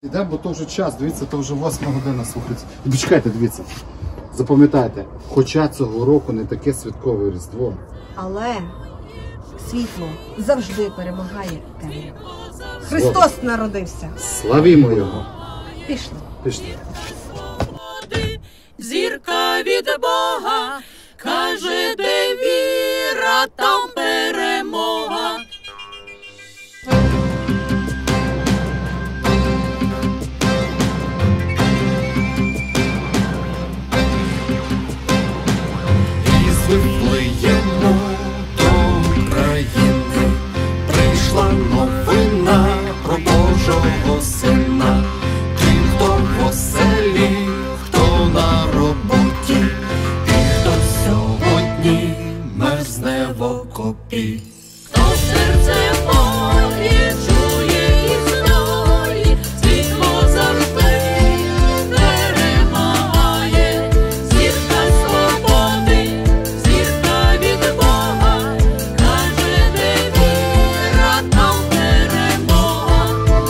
Іде, бо то вже час, дивіться, то вже 8 година, слухайте. Почекайте, дивіться, запам'ятайте, хоча цього року не таке святкове Різдво. Але світло завжди перемагає темряву. Христос народився. Славімо Його. Пішли. Пішли. Зірка від Бога, каже, де віра, там перемога. Із Вифлеєму до України прийшла новина про Божого Сина. Тим, хто в оселі, хто на роботі, і хто сьогодні мерзне в окопі. Хто серце моє чує і знає, світло завжди перемагає. Зірка свободи, зірка від Бога, каже, де віра, там перемога.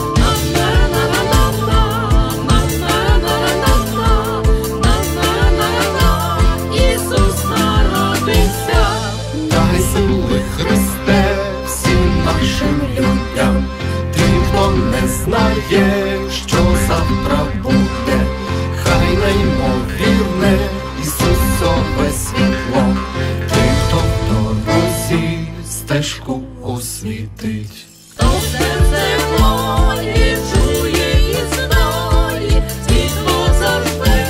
Ісус народився. Дай сили, Христе, всім нашим людям, тим, хто не знає, що завтра буде, хай неймовірне Ісусове світло, тим, хто в дорозі стежку освітить. Хто серце моє чує і знає, світло завжди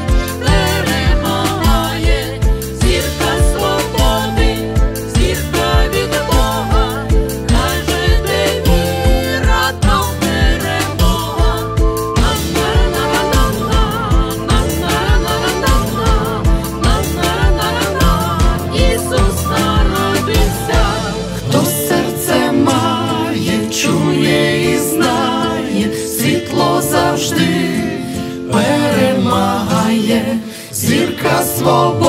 перемагає. Зірка свободи, зірка від Бога, каже, де віра, там перемога. Ісус народився. Хто серце має, чує і знає, світло завжди перемагає. Зірка свободи.